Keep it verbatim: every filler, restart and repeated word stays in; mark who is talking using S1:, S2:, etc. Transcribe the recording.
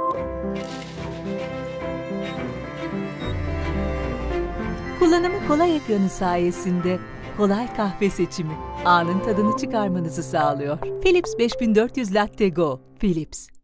S1: Kullanımı kolay ekranı sayesinde kolay kahve seçimi, anın tadını çıkarmanızı sağlıyor. Philips beş bin dört yüz Latte Go. Philips.